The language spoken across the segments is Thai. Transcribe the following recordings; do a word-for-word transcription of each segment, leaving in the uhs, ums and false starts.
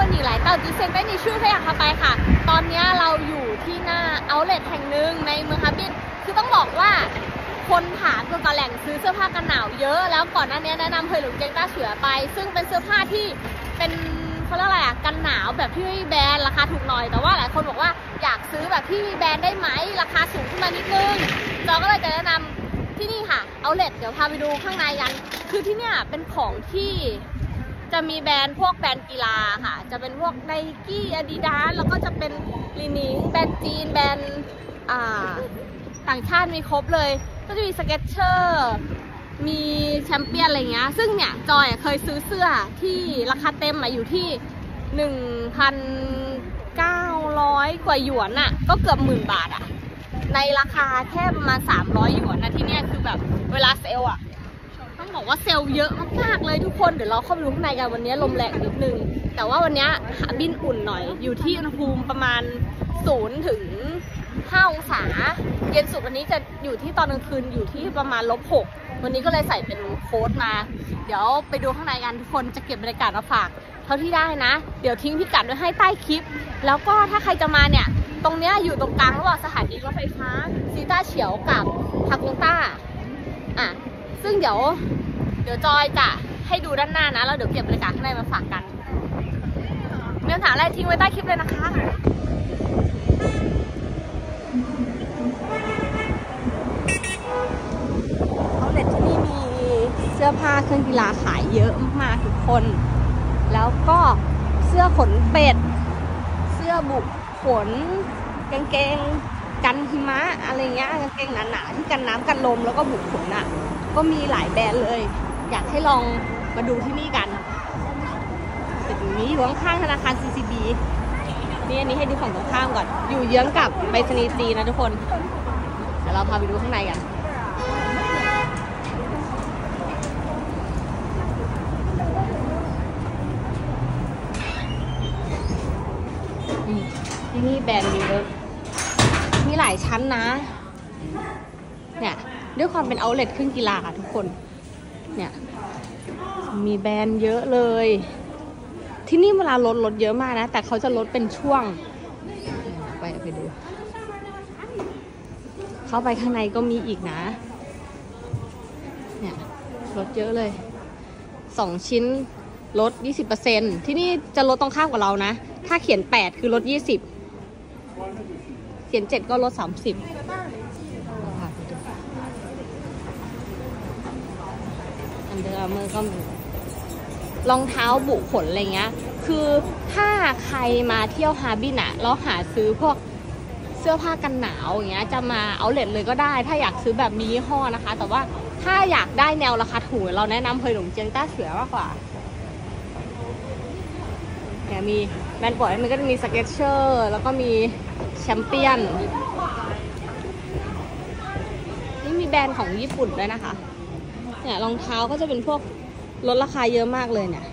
你来到迪士尼你去พยาคาไปค่ะตอนนี้เราอยู่ที่หน้าเอาท์เลทแห่งหนึ่งในเมืองฮาร์บินคือต้องบอกว่าคนถามเกี่ยวกับแหล่งซื้อเสื้อผ้ากันหนาวเยอะแล้วก่อนหน้านี้แนะนำเพยหลุงเจงต้าเฉือไปซึ่งเป็นเสื้อผ้าที่เป็นเขาเรียกอะไรอ่ะกันหนาวแบบที่ไม่มีแบรนด์ราคาถูกหน่อยแต่ว่าหลายคนบอกว่าอยากซื้อแบบที่มีแบรนด์ได้ไหมราคาสูงขึ้นมานิดนึงเราก็เลยจะแนะนำที่นี่ค่ะเอาท์เลทเดี๋ยวพาไปดูข้างในกันคือที่เนี่ยเป็นของที่จะมีแบรนด์พวกแบรนด์กีฬาค่ะจะเป็นพวกไนกี้อาดิดาสแล้วก็จะเป็นลีนิงแบรนด์จีนแบรนด์อ่าต่างชาติมีครบเลยก็จะมีสเก็ตเชอร์มีแชมเปี้ยนอะไรเงี้ยซึ่งเนี่ยจอยเคยซื้อเสื้อที่ราคาเต็มมาอยู่ที่ หนึ่งพันเก้าร้อย กว่าหยวนน่ะก็เกือบหมื่นบาทอ่ะในราคาแค่ประมาณสามร้อยหยวนนะที่เนี่ยคือแบบเวลาเซลอ่ะต้องบอกว่าเซลเยอะมากๆเลยทุกคนเดี๋ยวเราเข้าไปดูข้างในกันวันนี้ลมแรงนิดนึงแต่ว่าวันนี้ฮาร์บินอุ่นหน่อยอยู่ที่อุณหภูมิประมาณศูนย์ถึงห้าองศาเย็นสุดวันนี้จะอยู่ที่ตอนกลางคืนอยู่ที่ประมาณลบหกวันนี้ก็เลยใส่เป็นโค้ทมาเดี๋ยวไปดูข้างในกันทุกคนจะเก็บบรรยากาศมาฝากเท่าที่ได้นะเดี๋ยวทิ้งพิกัดไว้ให้ใต้คลิปแล้วก็ถ้าใครจะมาเนี่ยตรงเนี้ยอยู่ตรงกลางระหว่างสถานีรถไฟฟ้าซีต้าเฉียวกับทากุงต้าอ่ะซึ่งเดี๋ยวเดี๋ยวจอยจะให้ดูด้านหน้านะแล้วเดี๋ยวเก็บบรรยากาศข้างในมาฝากกันเนื้อหาอะไรทิ้งไว้ใต้คลิปเลยนะคะเอาเล็ตที่นี่มีเสื้อผ้าเครื่องกีฬาขายเยอะมากทุกคนแล้วก็เสื้อขนเป็ดเสื้อบุกขนกางเกงกันหิมะอะไรเงี้ยกางเกงหนาๆที่กันน้ำกันลมแล้วก็บุกขนอ่ะก็มีหลายแบรนด์เลยอยากให้ลองมาดูที่นี่กันเป็นอย่างนี้อยู่ข้างๆธนาคาร ซี ซี บี นี่อันนี้ให้ดูฝั่งตรงข้ามก่อนอยู่เยื้องกับไปรษณีย์จีนนะทุกคนเดี๋ยวเราพาไปดูข้างในกันที่นี่แบรนด์เยอะมีหลายชั้นนะเนี่ยด้วยความเป็นเอาท์เลทเครื่องกีฬาค่ะทุกคนเนี่ยมีแบรนด์เยอะเลยที่นี่เวลาลดลดเยอะมากนะแต่เขาจะลดเป็นช่วงไปไปดูเข้าไปข้างในก็มีอีกนะเนี่ยลดเยอะเลยสองชิ้นลด ยี่สิบเปอร์เซ็นต์ ที่นี่จะลดตรงข้ามกับเรานะถ้าเขียนแปดคือลดยี่สิบเขียนเจ็ดก็ลดสามสิบอันเดอร์อาร์เมอร์ก็มีรองเท้าบุขนอะไรเงี้ยคือถ้าใครมาเที่ยวฮาร์บินอะแล้วหาซื้อพวกเสื้อผ้ากันหนาวอย่างเงี้ยจะมาเอาท์เลทเลยก็ได้ถ้าอยากซื้อแบบมียี่ห้อนะคะแต่ว่าถ้าอยากได้แนวราคาถูกเราแนะนำเพยหลงเจียงต้าเสือมากกว่าเนี่ยมีแบรนด์ปล่อยมันก็จะมีสเก็ตเชอร์แล้วก็มีแชมเปี้ยนนี่มีแบรนด์ของญี่ปุ่นด้วยนะคะเนี่ยรองเท้าก็จะเป็นพวกลดราคาเยอะมากเลยเนี่ย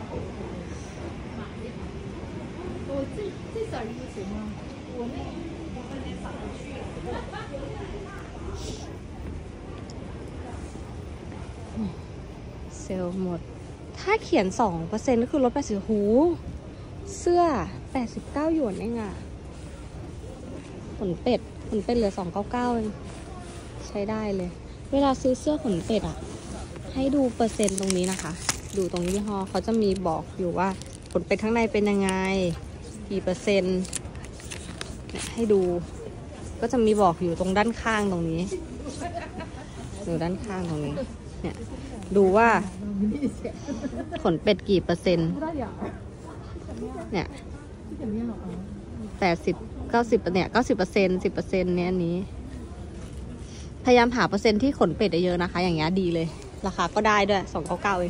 เซลล์หมดถ้าเขียน สองเปอร์เซ็นต์ ก็คือลดแปดสิบหูเสื้อแปดสิบเก้าหยวนเองอ่ะขนเป็ดขนเป็ดเหลือสองร้อยเก้าสิบเก้าเองใช้ได้เลยเวลาซื้อเสื้อขนเป็ดอ่ะให้ดูเปอร์เซ็นต์ตรงนี้นะคะดูตรงยี่ห้อเขาจะมีบอกอยู่ว่าขนเป็ดข้างในเป็นยังไงกี่เปอร์เซ็นต์ให้ดูก็จะมีบอกอยู่ตรงด้านข้างตรงนี้อยู่ด้านข้างตรงนี้เนี่ยดูว่าขนเป็ดกี่เปอร์เซ็นต์เนี่ยแปดสิบเก้าสิบเนี่ยเก้าสิบเปอร์เซ็นต์สิบเปอร์เซ็นต์เนี่ยอันนี้พยายามหาเปอร์เซ็นต์ที่ขนเป็ดเยอะนะคะอย่างเงี้ยดีเลยราคาก็ได้ด้วยสองร้อยเก้าสิบเก้าเอง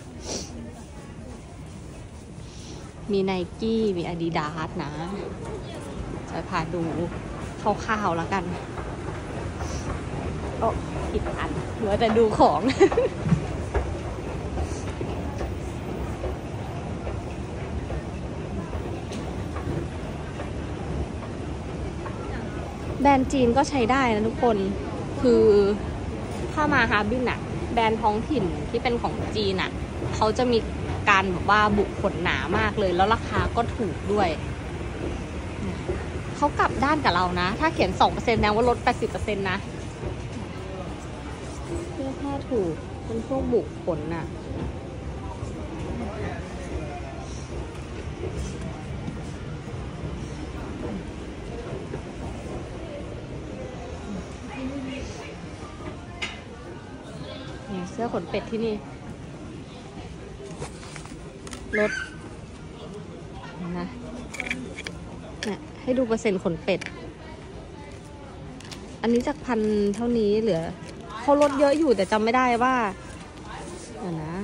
มีไนกี้มีอาดิดาสนะจะพาดูคร่าวๆแล้วกันโอ้ผิดอันเหลือแต่ดูของแบรนด์จีนก็ใช้ได้นะทุกคนคือถ้ามาฮาร์บินอะแบรนด์ท้องถิ่นที่เป็นของจีนอะเขาจะมีการแบบว่าบุขนหนามากเลยแล้วราคาก็ถูกด้วยเขากลับด้านกับเรานะถ้าเขียน สองเปอร์เซ็นต์ แสดงว่าลด แปดสิบเปอร์เซ็นต์ นะเสื้อผ้าถูกเป็นพวกบุขนน่ะเสื้อขนเป็ดที่นี่ลดนะเนี่ยให้ดูเปอร์เซ็นต์ขนเป็ดอันนี้จากพันเท่านี้เหลือเขาลดเยอะอยู่แต่จำไม่ได้ว่าเดี๋ยวนะ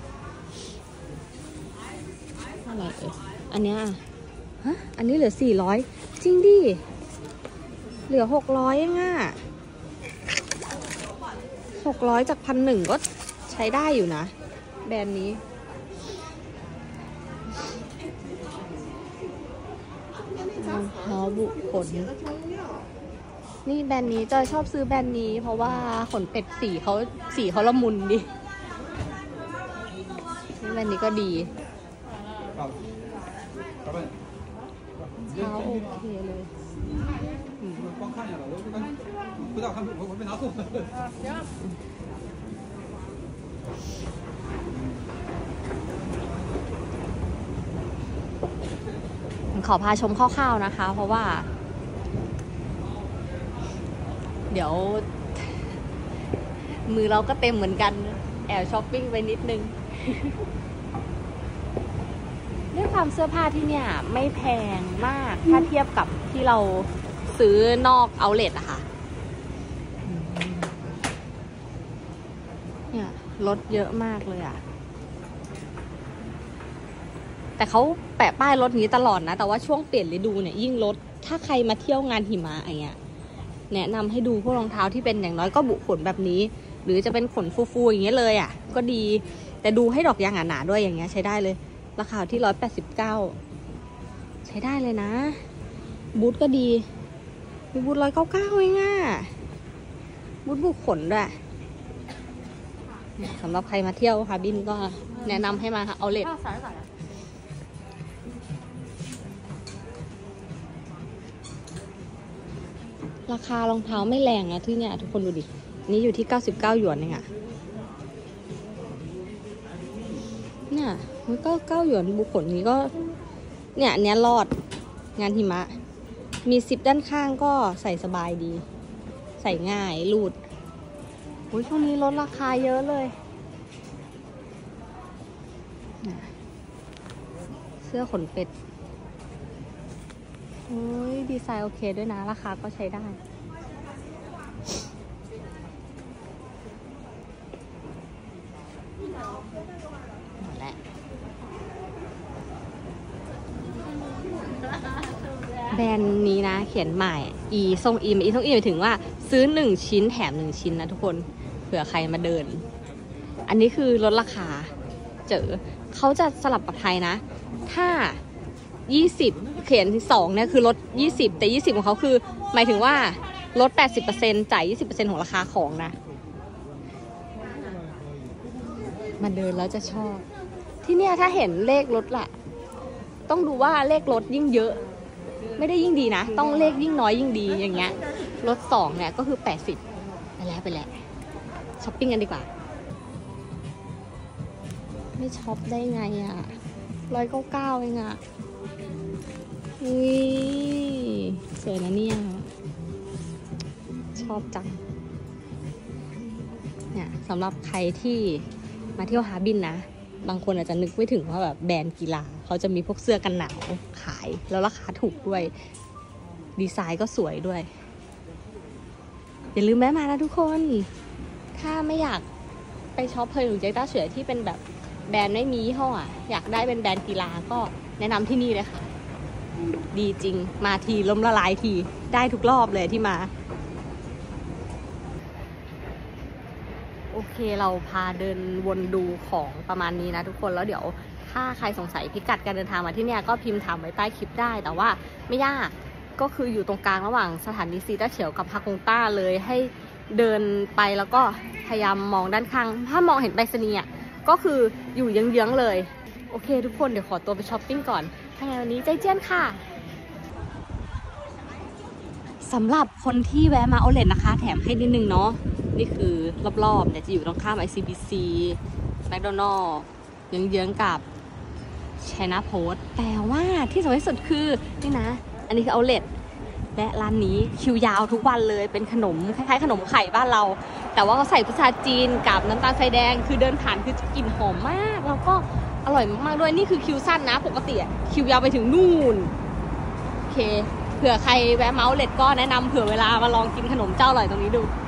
อะไรเอ่ยอันเนี้ยฮะอันนี้เหลือสี่ร้อยจริงดิเหลือหกร้อยเองอ่ะหกร้อยจากพันหนึ่งก็ใช้ได้อยู่นะแบรนด์นี้รองเท้าบุขนนี่แบรนด์นี้จอยชอบซื้อแบรนด์นี้เพราะว่าขนเป็ดสีเขาสีเขาละมุนดินี่แบรนด์นี้ก็ดีเท้าโอเคเลยขอพาชมคร่าวๆนะคะเพราะว่าเดี๋ยวมือเราก็เต็มเหมือนกันแอบช้อปปิ้งไปนิดนึงด้วยความเสื้อผ้าที่เนี่ยไม่แพงมากถ้าเทียบกับที่เราซื้อนอกเอาท์เลทอะค่ะเนี่ยลดเยอะมากเลยอะแต่เขาแปะป้ายลดนี้ตลอดนะแต่ว่าช่วงเปลี่ยนฤดูเนี่ยยิ่งลดถ้าใครมาเที่ยวงานหิมะอย่างเงี้ยแนะนำให้ดูพวกรองเท้าที่เป็นอย่างน้อยก็บุขนแบบนี้หรือจะเป็นขนฟูๆอย่างเงี้ยเลยอ่ะก็ดีแต่ดูให้ดอกยางหนาๆด้วยอย่างเงี้ยใช้ได้เลยราคาที่ร้อยแปดสิบเก้าใช้ได้เลยนะบูทก็ดีมีบูทร้อยเก้าเก้าเองอ่ะบูทบุขนด้วยสำหรับใครมาเที่ยวฮาร์บินก็แนะนำให้มาเอาเลทราคารองเท้าไม่แรงนะที่เนี่ยทุกคนดูดินี่อยู่ที่เก้าสิบเก้าหยวนเองอะเนี่ยมันก็เก้าหยวนบุขนนี้ก็เนี่ยอันเนี้ยรอดงานหิมะมีซิปด้านข้างก็ใส่สบายดีใส่ง่ายรูดโอ้ยช่วงนี้ลดราคาเยอะเลยเสื้อขนเป็ดโอ้ยดีไซน์โอเคด้วยนะราคาก็ใช้ได้หมดแล้วแบรนด์นี้นะเขียนใหม่อีทรงอีอีทรงอีหมายถึงว่าซื้อหนึ่งชิ้นแถมหนึ่งชิ้นนะทุกคนเผื่อใครมาเดินอันนี้คือลดราคาเจอเขาจะสลับกับไทยนะถ้ายี่สิบเขียนที่สองเนี่ยคือลดยี่สิบแต่ยี่สิบของเขาคือหมายถึงว่าลด แปดสิบเปอร์เซ็นต์ จ่าย ยี่สิบเปอร์เซ็นต์ ของราคาของนะมาเดินแล้วจะชอบที่เนี่ยถ้าเห็นเลขลดล่ะต้องดูว่าเลขลดยิ่งเยอะไม่ได้ยิ่งดีนะต้องเลขยิ่งน้อยยิ่งดีอย่างเงี้ยลดสองเนี่ยก็คือแปดสิบไปแล้วไปแล้วช้อปปิ้งกันดีกว่าไม่ช็อปได้ไงอ่ะร้อยเก้าเก้าเองอ่ะอุ้ยสวยนะเนี่ยชอบจังเนี่ยสำหรับใครที่มาเที่ยวฮาร์บินนะบางคนอาจจะนึกไม่ถึงว่าแบบแบรนด์กีฬาเขาจะมีพวกเสื้อกันหนาวขายแล้วราคาถูกด้วยดีไซน์ก็สวยด้วยอย่าลืมแวะมานะทุกคนถ้าไม่อยากไปช็อปเพลินหรือใจต้าเฉยที่เป็นแบบแบรนด์ไม่มียี่ห้ออยากได้เป็นแบรนด์กีฬาก็แนะนำที่นี่เลยค่ะดีจริงมาทีล้มละลายทีได้ทุกรอบเลยที่มาโอเคเราพาเดินวนดูของประมาณนี้นะทุกคนแล้วเดี๋ยวถ้าใครสงสัยพิกัดการเดินทางมาที่เนี่ยก็พิมพ์ถามไว้ใต้คลิปได้แต่ว่าไม่ยากก็คืออยู่ตรงกลางระหว่างสถานีซีต้าเฉียวกับฮากงต้าเลยให้เดินไปแล้วก็พยายามมองด้านข้างถ้ามองเห็นไปรษณีย์ก็คืออยู่เยื้องๆเลยโอเคทุกคนเดี๋ยวขอตัวไปช้อปปิ้งก่อนถ้าไงวันนี้ใจเจี้ยนค่ะสำหรับคนที่แวะมาเอาเลทนะคะแถมให้นิดนึงเนาะนี่คือรอบๆเนี่ยจะอยู่ตรงข้าม ไอ ซี บี ซี แมคโดนัลด์เยื้องๆกับ China Post แต่ว่าที่สำคัญที่สุดคือนี่นะอันนี้คือเอาเลทและร้านนี้คิวยาวทุกวันเลยเป็นขนมคล้ายๆขนมไข่บ้านเราแต่ว่าเขาใส่พุทราจีนกับน้ำตาลทรายแดงคือเดินผ่านคือกลิ่นหอมมากแล้วก็อร่อยมากๆด้วยนี่คือคิวสั้นนะปกติคิวยาวไปถึงนู่นโอเคเผื่อใครแวะเมาส์เลทก็แนะนำเผื่อเวลามาลองกินขนมเจ้าอร่อยตรงนี้ดู